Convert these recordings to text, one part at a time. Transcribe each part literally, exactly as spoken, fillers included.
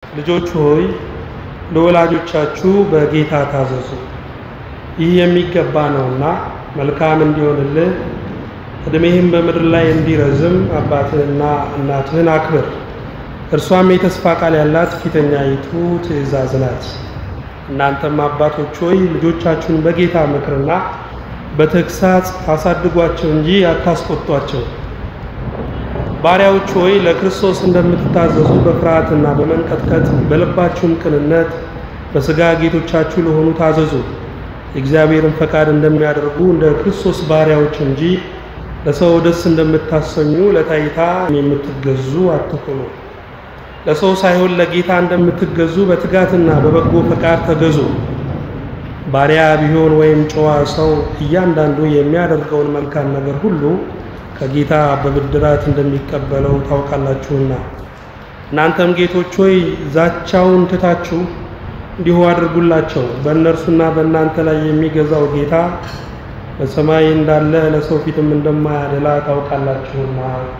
ልጆች ሆይ ለወላጆቻችሁ በጌታ ታዘዙ፣ ይህ የሚገባ ነውና መልካም እንዲሆንልህ እድሜህም በምድር ላይ እንዲረዝም አባትህንና እናትህን አክብር። እርሷም የተስፋ ቃል ያላት ፊተኛይቱ ትእዛዝ ናት። እናንተም አባቶች ሆይ ልጆቻችሁን በጌታ ምክርና በተግሳጽ አሳድጓቸው እንጂ አታስቆጧቸው። ባሪያዎች ሆይ ለክርስቶስ እንደምትታዘዙ በፍርሃትና በመንቀጥቀጥ በልባችሁም ቅንነት በሥጋ ጌቶቻችሁ ለሆኑ ታዘዙ። የእግዚአብሔርን ፈቃድ እንደሚያደርጉ እንደ ክርስቶስ ባሪያዎች እንጂ ለሰው ደስ እንደምታሰኙ ለታይታ የምትገዙ አትሁኑ። ለሰው ሳይሆን ለጌታ እንደምትገዙ በትጋትና በበጎ ፈቃድ ተገዙ። ባሪያ ቢሆን ወይም ጨዋ ሰው እያንዳንዱ የሚያደርገውን መልካም ነገር ሁሉ ከጌታ በብድራት እንደሚቀበለው ታውቃላችሁና። እናንተም ጌቶች ሆይ ዛቻውን ትታችሁ እንዲሁ አድርጉላቸው። በእነርሱና በእናንተ ላይ የሚገዛው ጌታ በሰማይ እንዳለ ለሰው ፊትም እንደማያደላ ታውቃላችሁና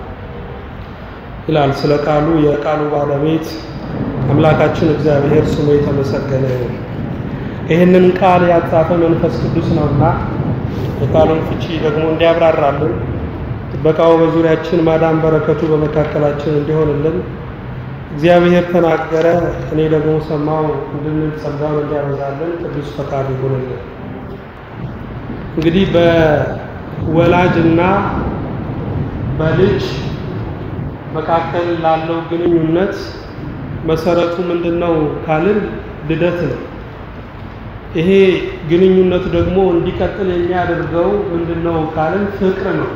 ይላል። ስለ ቃሉ የቃሉ ባለቤት አምላካችን እግዚአብሔር ስሙ የተመሰገነ ይሁን። ይህንን ቃል ያጻፈ መንፈስ ቅዱስ ነውና የቃሉን ፍቺ ደግሞ እንዲያብራራልን ጥበቃው በዙሪያችን ማዳን በረከቱ በመካከላችን እንዲሆንልን እግዚአብሔር ተናገረ፣ እኔ ደግሞ ሰማው እንድንል ጸጋውን እንዲያበዛልን ቅዱስ ፈቃዱ ይሁንልን። እንግዲህ በወላጅና በልጅ መካከል ላለው ግንኙነት መሰረቱ ምንድነው ካልን ልደት ነው። ይሄ ግንኙነት ደግሞ እንዲቀጥል የሚያደርገው ምንድነው ካልን ፍቅር ነው።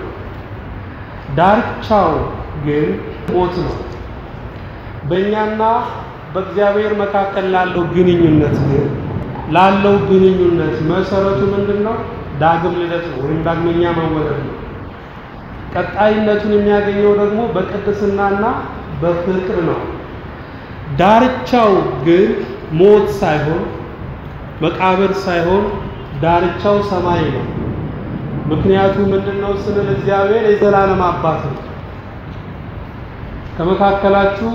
ዳርቻው ግን ሞት ነው። በእኛና በእግዚአብሔር መካከል ላለው ግንኙነት ግን ላለው ግንኙነት መሰረቱ ምንድነው? ዳግም ልደት ነው ወይም ዳግመኛ መወለድ ነው። ቀጣይነቱን የሚያገኘው ደግሞ በቅድስናና በፍቅር ነው። ዳርቻው ግን ሞት ሳይሆን መቃብር ሳይሆን ዳርቻው ሰማይ ነው። ምክንያቱም ምንድነው ስንል እግዚአብሔር የዘላለም አባት ነው። ከመካከላችሁ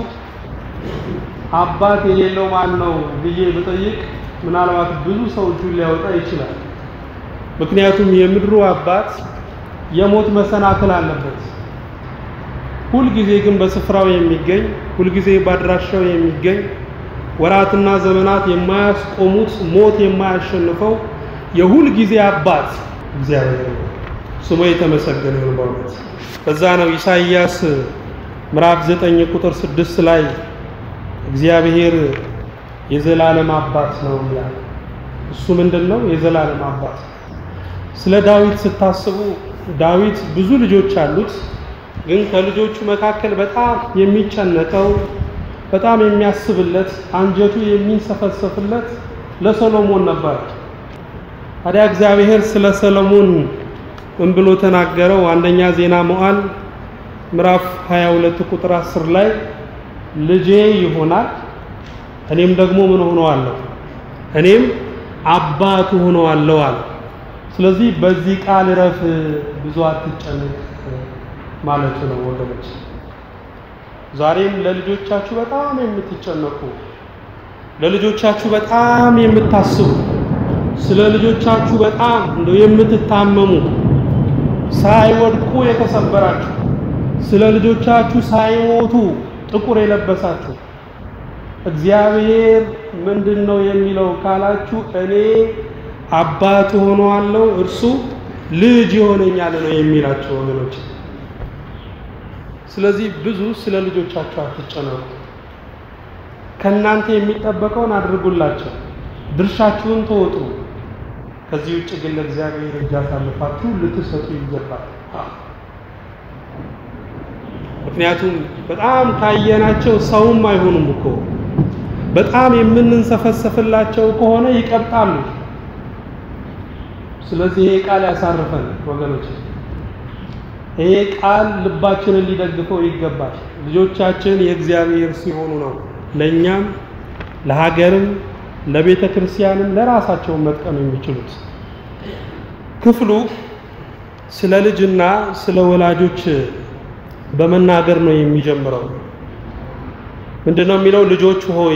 አባት የሌለው ማን ነው ብዬ ብጠይቅ ምናልባት ብዙ ሰው እጁን ሊያወጣ ይችላል። ምክንያቱም የምድሩ አባት የሞት መሰናክል አለበት። ሁል ጊዜ ግን በስፍራው የሚገኝ ሁል ጊዜ ባድራሻው የሚገኝ ወራትና ዘመናት የማያስቆሙት ሞት የማያሸንፈው የሁል ጊዜ አባት እግዚአብሔር ነው። ስሙ የተመሰገነ ይሁን። በእውነት በዛ ነው ኢሳይያስ ምዕራፍ ዘጠኝ ቁጥር ስድስት ላይ እግዚአብሔር የዘላለም አባት ነው ይላል። እሱ ምንድነው? የዘላለም አባት። ስለ ዳዊት ስታስቡ ዳዊት ብዙ ልጆች አሉት፣ ግን ከልጆቹ መካከል በጣም የሚጨነቀው በጣም የሚያስብለት አንጀቱ የሚንሰፈሰፍለት ለሰሎሞን ነበር። ታዲያ እግዚአብሔር ስለ ሰሎሞን ምን ብሎ ተናገረው? አንደኛ ዜና መዋዕል ምዕራፍ ሃያ ሁለት ቁጥር አስር ላይ ልጄ ይሆናል እኔም ደግሞ ምን ሆነዋለሁ? እኔም አባቱ ሆነዋለሁ አለ። ስለዚህ በዚህ ቃል ረፍ ብዙ አትጨነቅ ማለት ነው ወገኖች። ዛሬም ለልጆቻችሁ በጣም የምትጨነቁ ለልጆቻችሁ በጣም የምታስቡ ስለ ልጆቻችሁ በጣም እንደው የምትታመሙ ሳይወድቁ የተሰበራችሁ ስለ ልጆቻችሁ ሳይሞቱ ጥቁር የለበሳችሁ እግዚአብሔር ምንድነው የሚለው ካላችሁ እኔ አባት ሆነዋለሁ እርሱ ልጅ ይሆነኛል ነው የሚላችሁ ወገኖች። ስለዚህ ብዙ ስለ ልጆቻችሁ አትጨነቁ። ከናንተ የሚጠበቀውን አድርጉላቸው፣ ድርሻችሁን ተወጡ። ከዚህ ውጭ ግን ለእግዚአብሔር እጅ አሳልፋችሁ ልትሰጡ ይገባል። ምክንያቱም በጣም ካየናቸው ሰውም አይሆኑም እኮ በጣም የምንንሰፈሰፍላቸው ከሆነ ይቀጣሉ። ስለዚህ ይሄ ቃል ያሳርፈን ወገኖች። ይሄ ቃል ልባችንን ሊደግፈው ይገባል። ልጆቻችን የእግዚአብሔር ሲሆኑ ነው ለኛም ለሀገርም ለቤተ ክርስቲያንም ለራሳቸው መጥቀም የሚችሉት። ክፍሉ ስለ ልጅና ስለ ወላጆች በመናገር ነው የሚጀምረው። ምንድነው የሚለው? ልጆች ሆይ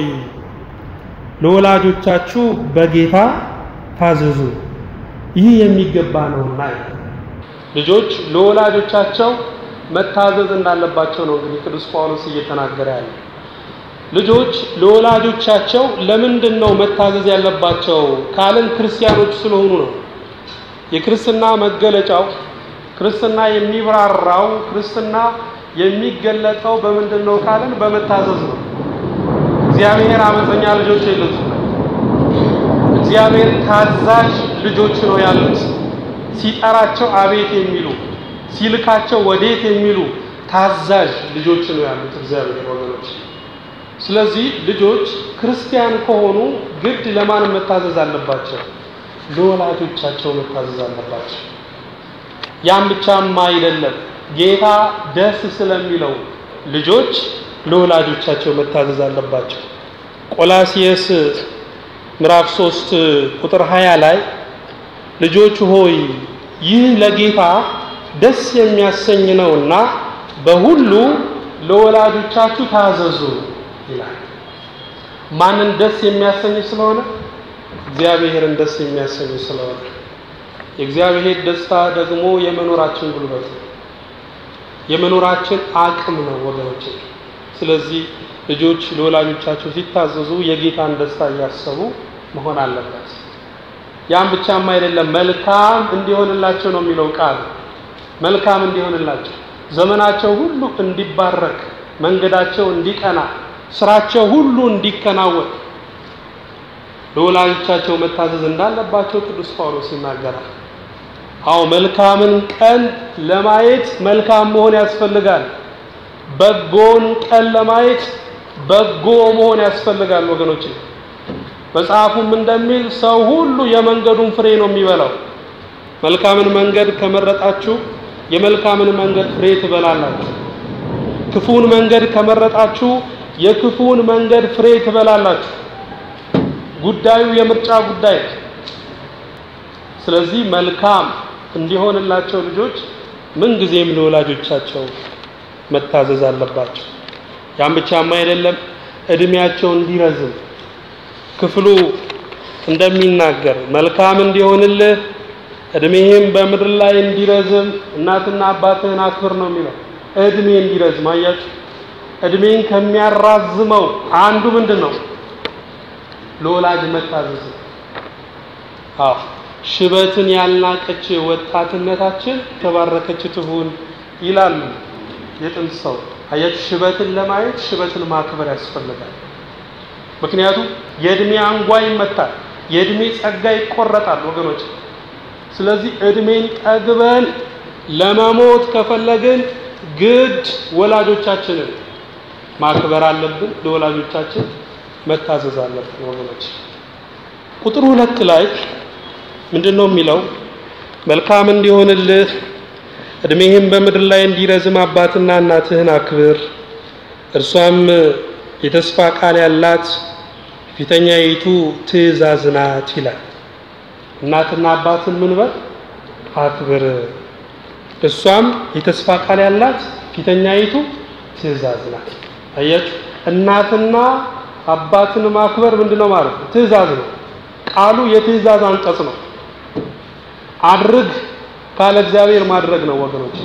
ለወላጆቻችሁ በጌታ ታዘዙ ይህ የሚገባ ነውና። ልጆች ለወላጆቻቸው መታዘዝ እንዳለባቸው ነው እንግዲህ ቅዱስ ጳውሎስ እየተናገረ ያለው። ልጆች ለወላጆቻቸው ለምንድነው መታዘዝ ያለባቸው ካልን ክርስቲያኖች ስለሆኑ ነው። የክርስትና መገለጫው ክርስትና የሚብራራው ክርስትና የሚገለጠው በምንድነው ካልን በመታዘዝ ነው። እግዚአብሔር አመፀኛ ልጆች የሉትም። እግዚአብሔር ታዛዥ ልጆች ነው ያሉት። ሲጠራቸው አቤት የሚሉ ሲልካቸው ወዴት የሚሉ ታዛዥ ልጆች ነው ያሉት እግዚአብሔር ወገኖች። ስለዚህ ልጆች ክርስቲያን ከሆኑ ግድ ለማን መታዘዝ አለባቸው? ለወላጆቻቸው መታዘዝ አለባቸው። ያን ብቻም አይደለም፣ ጌታ ደስ ስለሚለው ልጆች ለወላጆቻቸው መታዘዝ አለባቸው። ቆላስይስ ምዕራፍ ሶስት ቁጥር ሃያ ላይ ልጆች ሆይ ይህ ለጌታ ደስ የሚያሰኝ ነውና በሁሉ ለወላጆቻችሁ ታዘዙ ይላል። ማንን ደስ የሚያሰኝ ስለሆነ? እግዚአብሔርን ደስ የሚያሰኝ ስለሆነ። የእግዚአብሔር ደስታ ደግሞ የመኖራችን ጉልበት ነው፣ የመኖራችን አቅም ነው ወገኖች። ስለዚህ ልጆች ለወላጆቻቸው ሲታዘዙ የጌታን ደስታ እያሰቡ መሆን አለበት። ያን ብቻም አይደለም፣ መልካም እንዲሆንላቸው ነው የሚለው ቃል። መልካም እንዲሆንላቸው፣ ዘመናቸው ሁሉ እንዲባረክ፣ መንገዳቸው እንዲቀና፣ ስራቸው ሁሉ እንዲከናወን ለወላጆቻቸው መታዘዝ እንዳለባቸው ቅዱስ ጳውሎስ ይናገራል። አዎ መልካምን ቀን ለማየት መልካም መሆን ያስፈልጋል። በጎን ቀን ለማየት በጎ መሆን ያስፈልጋል ወገኖች። መጽሐፉም እንደሚል ሰው ሁሉ የመንገዱን ፍሬ ነው የሚበላው። መልካምን መንገድ ከመረጣችሁ የመልካምን መንገድ ፍሬ ትበላላችሁ። ክፉን መንገድ ከመረጣችሁ የክፉን መንገድ ፍሬ ትበላላችሁ። ጉዳዩ የምርጫ ጉዳይ። ስለዚህ መልካም እንዲሆንላቸው ልጆች ምን ጊዜም ለወላጆቻቸው መታዘዝ አለባቸው። ያን ብቻም አይደለም፣ እድሜያቸው እንዲረዝም ክፍሉ እንደሚናገር መልካም እንዲሆንልህ እድሜህም በምድር ላይ እንዲረዝም እናትና አባትህን አክብር ነው የሚለው። እድሜ እንዲረዝም አያችሁ። እድሜን ከሚያራዝመው አንዱ ምንድነው? ለወላጅ መታዘዝ። አዎ ሽበትን ያልናቀች ወጣትነታችን ተባረከች ትሁን ይላሉ የጥንት ሰው። አያችሁ፣ ሽበትን ለማየት ሽበትን ማክበር ያስፈልጋል። ምክንያቱም የእድሜ አንጓ ይመታል፣ የእድሜ ጸጋ ይቆረጣል ወገኖች። ስለዚህ እድሜን ጠግበን ለመሞት ከፈለግን ግድ ወላጆቻችንን ማክበር አለብን፣ ለወላጆቻችን መታዘዝ አለብን ወገኖች። ቁጥር ሁለት ላይ ምንድነው የሚለው? መልካም እንዲሆንልህ እድሜህም በምድር ላይ እንዲረዝም አባትና እናትህን አክብር፣ እርሷም የተስፋ ቃል ያላት ፊተኛይቱ ትእዛዝ ናት ይላል። እናትና አባትን ምን በል? አክብር፣ እሷም የተስፋ ቃል ያላት ፊተኛይቱ ትእዛዝ ናት። አያችሁ፣ እናትና አባትን ማክበር ምንድነው ማለት ነው? ትእዛዝ ነው። ቃሉ የትእዛዝ አንቀጽ ነው። አድርግ ካለ እግዚአብሔር ማድረግ ነው ወገኖች።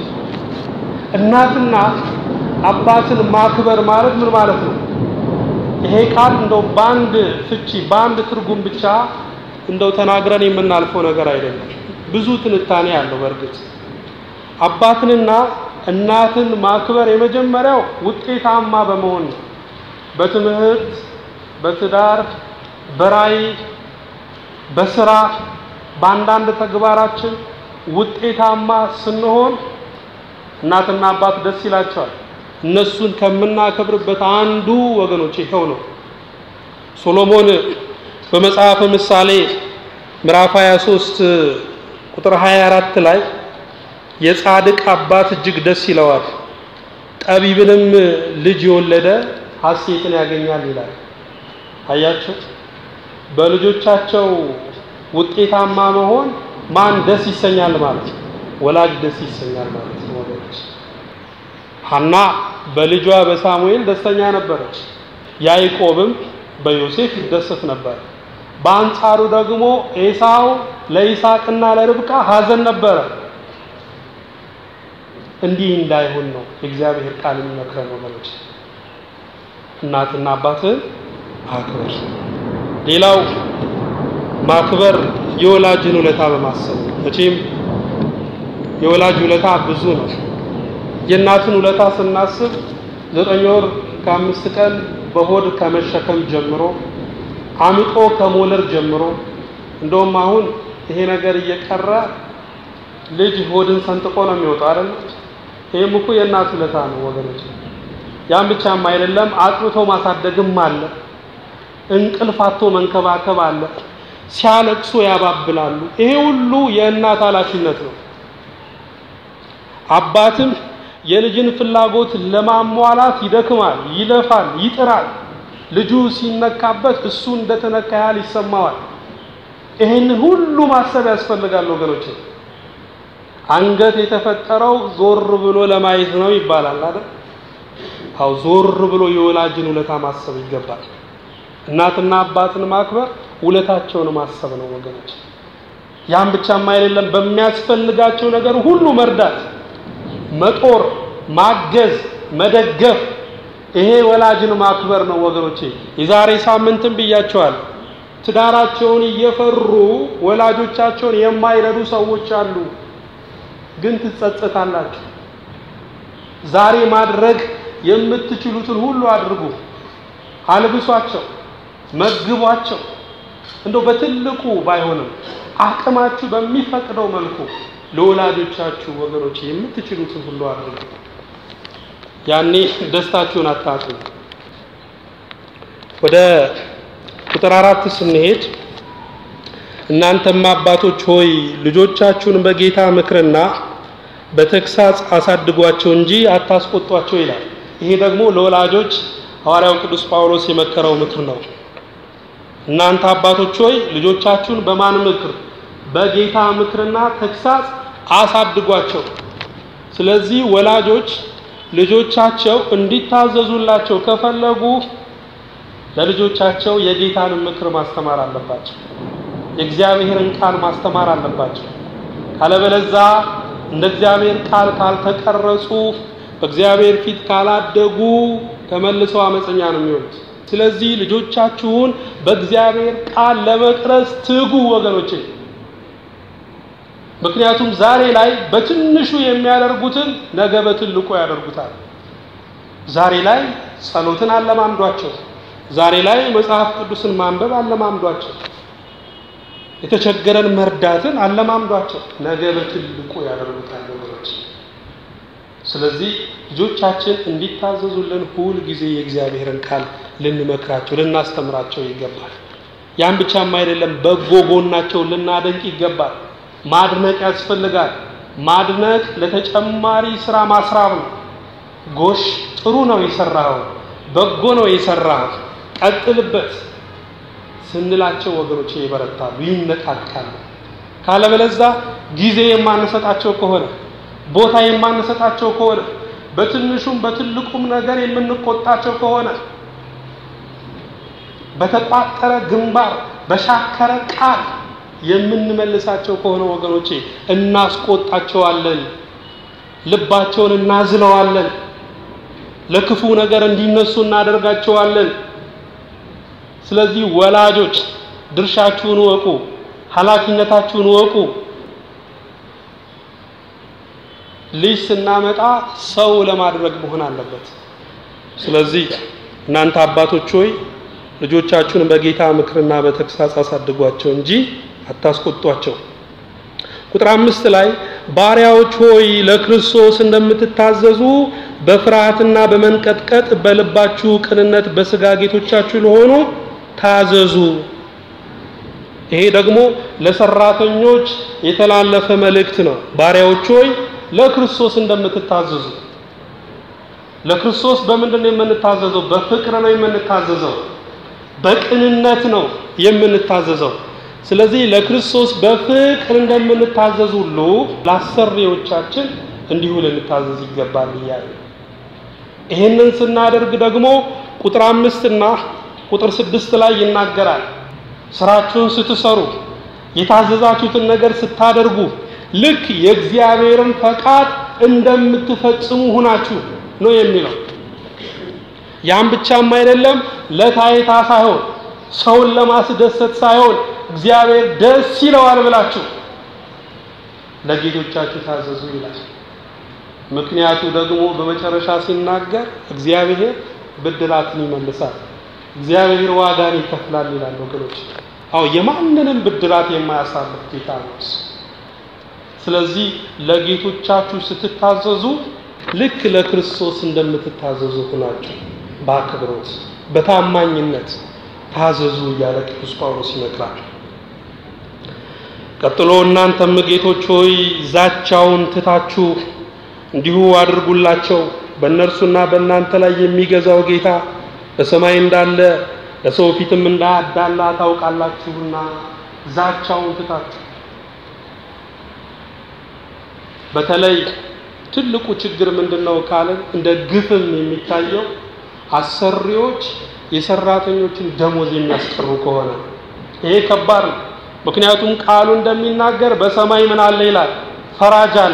እናትና አባትን ማክበር ማለት ምን ማለት ነው? ይሄ ቃል እንደው ባንድ ፍቺ ባንድ ትርጉም ብቻ እንደው ተናግረን የምናልፈው ነገር አይደለም። ብዙ ትንታኔ ያለው በእርግጥ አባትንና እናትን ማክበር የመጀመሪያው ውጤታማ በመሆን ነው። በትምህርት፣ በትዳር፣ በራዕይ፣ በስራ፣ በአንዳንድ ተግባራችን ውጤታማ ስንሆን እናትና አባት ደስ ይላቸዋል። እነሱን ከምናከብርበት አንዱ ወገኖች ይሄው ነው። ሶሎሞን በመጽሐፈ ምሳሌ ምዕራፍ ሃያ ሶስት ቁጥር ሃያ አራት ላይ የጻድቅ አባት እጅግ ደስ ይለዋል፣ ጠቢብንም ልጅ የወለደ ሐሴትን ያገኛል ይላል። አያችሁ፣ በልጆቻቸው ውጤታማ መሆን ማን ደስ ይሰኛል ማለት ነው? ወላጅ ደስ ይሰኛል ማለት ነው ወገኖች። ሐና በልጇ በሳሙኤል ደስተኛ ነበረች። ያዕቆብም በዮሴፍ ይደሰት ነበር። በአንጻሩ ደግሞ ኤሳው ለይስሐቅና ለርብቃ ሐዘን ነበር። እንዲህ እንዳይሆን ነው እግዚአብሔር ቃል የሚመክረን ወገኖች። እናትና አባትን አክብር። ሌላው ማክበር የወላጅን ውለታ በማሰብ መቼም የወላጅ ውለታ ብዙ ነው። የእናትን ውለታ ስናስብ ዘጠኝ ወር ከአምስት ቀን በሆድ ከመሸከም ጀምሮ አምጦ ከሞለር ጀምሮ እንደውም አሁን ይሄ ነገር እየቀረ ልጅ ሆድን ሰንጥቆ ነው የሚወጣው አይደል? ይሄም እኮ የእናት ውለታ ነው ወገኖች። ያን ብቻም አይደለም አጥብቶ ማሳደግም አለ። እንቅልፋቶ መንከባከብ አለ። ሲያለቅሱ ያባብላሉ። ይሄ ሁሉ የእናት ኃላፊነት ነው። አባትም የልጅን ፍላጎት ለማሟላት ይደክማል፣ ይለፋል፣ ይጥራል። ልጁ ሲነካበት እሱ እንደተነካ ያህል ይሰማዋል። ይሄን ሁሉ ማሰብ ያስፈልጋል ወገኖች። አንገት የተፈጠረው ዞር ብሎ ለማየት ነው ይባላል አይደል? አው ዞር ብሎ የወላጅን ውለታ ማሰብ ይገባል። እናትና አባትን ማክበር ውለታቸውን ማሰብ ነው ወገኖች። ያን ብቻም አይደለም በሚያስፈልጋቸው ነገር ሁሉ መርዳት፣ መጦር፣ ማገዝ፣ መደገፍ ይሄ ወላጅን ማክበር ነው ወገኖቼ። የዛሬ ሳምንትም ብያቸዋል። ትዳራቸውን እየፈሩ ወላጆቻቸውን የማይረዱ ሰዎች አሉ። ግን ትጸጸታላችሁ። ዛሬ ማድረግ የምትችሉትን ሁሉ አድርጉ። አልብሷቸው፣ መግቧቸው። እንደው በትልቁ ባይሆንም አቅማችሁ በሚፈቅደው መልኩ ለወላጆቻችሁ ወገኖች የምትችሉትን ሁሉ አድርጉ። ያኔ ደስታችሁን አታጡ። ወደ ቁጥር አራት ስንሄድ እናንተም አባቶች ሆይ ልጆቻችሁን በጌታ ምክርና በተግሳጽ አሳድጓቸው እንጂ አታስቆጧቸው ይላል። ይሄ ደግሞ ለወላጆች ሐዋርያው ቅዱስ ጳውሎስ የመከረው ምክር ነው። እናንተ አባቶች ሆይ ልጆቻችሁን በማን ምክር? በጌታ ምክርና ተግሳጽ አሳድጓቸው። ስለዚህ ወላጆች ልጆቻቸው እንዲታዘዙላቸው ከፈለጉ ለልጆቻቸው የጌታን ምክር ማስተማር አለባቸው። የእግዚአብሔርን ቃል ማስተማር አለባቸው። ካለበለዚያ እንደ እግዚአብሔር ቃል ካልተቀረጹ በእግዚአብሔር ፊት ካላደጉ ተመልሰው አመፀኛ ነው የሚሆኑት። ስለዚህ ልጆቻችሁን በእግዚአብሔር ቃል ለመቅረጽ ትጉ ወገኖቼ። ምክንያቱም ዛሬ ላይ በትንሹ የሚያደርጉትን ነገ በትልቁ ያደርጉታል። ዛሬ ላይ ጸሎትን አለማምዷቸው፣ ዛሬ ላይ መጽሐፍ ቅዱስን ማንበብ አለማምዷቸው፣ የተቸገረን መርዳትን አለማምዷቸው፣ ነገ በትልቁ ያደርጉታል ወገኖች። ስለዚህ ልጆቻችን እንዲታዘዙልን ሁል ጊዜ የእግዚአብሔርን ቃል ልንመክራቸው ልናስተምራቸው ይገባል። ያን ብቻም አይደለም በጎ ጎናቸው ልናደንቅ ይገባል። ማድነቅ ያስፈልጋል። ማድነቅ ለተጨማሪ ስራ ማስራብ ነው። ጎሽ ጥሩ ነው የሰራው፣ በጎ ነው የሰራው፣ ቀጥልበት ስንላቸው ወገኖቼ ይበረታሉ፣ ይነቃቃሉ። ካለበለዚያ ጊዜ የማንሰጣቸው ከሆነ ቦታ የማንሰጣቸው ከሆነ በትንሹም በትልቁም ነገር የምንቆጣቸው ከሆነ በተቋጠረ ግንባር በሻከረ ቃል የምንመልሳቸው ከሆነ ወገኖቼ እናስቆጣቸዋለን፣ ልባቸውን እናዝለዋለን፣ ለክፉ ነገር እንዲነሱ እናደርጋቸዋለን። ስለዚህ ወላጆች ድርሻችሁን ወቁ፣ ኃላፊነታችሁን ወቁ። ልጅ ስናመጣ ሰው ለማድረግ መሆን አለበት። ስለዚህ እናንተ አባቶች ሆይ ልጆቻችሁን በጌታ ምክርና በተግሳጽ አሳድጓቸው እንጂ አታስቆጧቸው። ቁጥር አምስት ላይ ባሪያዎች ሆይ ለክርስቶስ እንደምትታዘዙ በፍርሃትና በመንቀጥቀጥ በልባችሁ ቅንነት በስጋ ጌቶቻችሁ ለሆኑ ታዘዙ። ይሄ ደግሞ ለሰራተኞች የተላለፈ መልእክት ነው። ባሪያዎች ሆይ ለክርስቶስ እንደምትታዘዙ። ለክርስቶስ በምንድን ነው የምንታዘዘው? በፍቅር ነው የምንታዘዘው፣ በቅንነት ነው የምንታዘዘው። ስለዚህ ለክርስቶስ በፍቅር እንደምንታዘዝ ሁሉ ለአሰሪዎቻችን እንዲሁ ልንታዘዝ ይገባል ይላል። ይሄንን ስናደርግ ደግሞ ቁጥር አምስት እና ቁጥር ስድስት ላይ ይናገራል። ስራችሁን ስትሰሩ የታዘዛችሁትን ነገር ስታደርጉ ልክ የእግዚአብሔርን ፈቃድ እንደምትፈጽሙ ሆናችሁ ነው የሚለው። ያን ብቻም አይደለም፣ ለታይታ ሳይሆን ሰውን ለማስደሰት ሳይሆን እግዚአብሔር ደስ ይለዋል ብላችሁ ለጌቶቻችሁ ታዘዙ ይላል። ምክንያቱ ደግሞ በመጨረሻ ሲናገር እግዚአብሔር ብድራትን ይመልሳል፣ እግዚአብሔር ዋጋን ይከፍላል ይላል ወገኖች። አው የማንንም ብድራት የማያሳልፍ ጌታ ነው። ስለዚህ ለጌቶቻችሁ ስትታዘዙ ልክ ለክርስቶስ እንደምትታዘዙ ሆናችሁ በአክብሮት በታማኝነት ታዘዙ እያለ ቅዱስ ጳውሎስ ይመክራል። ቀጥሎ እናንተም ጌቶች ሆይ ዛቻውን ትታችሁ እንዲሁ አድርጉላቸው፣ በእነርሱና በእናንተ ላይ የሚገዛው ጌታ በሰማይ እንዳለ ለሰው ፊትም እንዳያዳላ ታውቃላችሁና ዛቻውን ትታችሁ። በተለይ ትልቁ ችግር ምንድነው ካለን እንደ ግፍም የሚታየው አሰሪዎች የሰራተኞችን ደሞዝ የሚያስቀሩ ከሆነ ይሄ ከባድ ነው። ምክንያቱም ቃሉ እንደሚናገር በሰማይ ምን አለ ይላል? ፈራጅ አለ።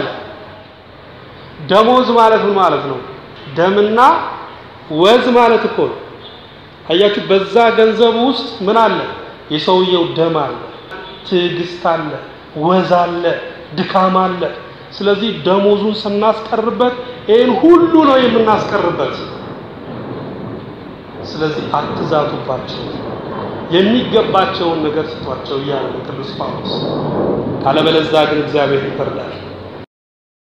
ደሞዝ ማለት ምን ማለት ነው? ደምና ወዝ ማለት እኮ ነው። አያችሁ፣ በዛ ገንዘብ ውስጥ ምን አለ? የሰውየው ደም አለ፣ ትዕግስት አለ፣ ወዝ አለ፣ ድካም አለ። ስለዚህ ደሞዙን ስናስቀርበት ይሄን ሁሉ ነው የምናስቀርበት። ስለዚህ አትዛቱባቸው፣ የሚገባቸውን ነገር ስጧቸው እያለ ቅዱስ ጳውሎስ። ካለበለዚያ ግን እግዚአብሔር ይፈርዳል።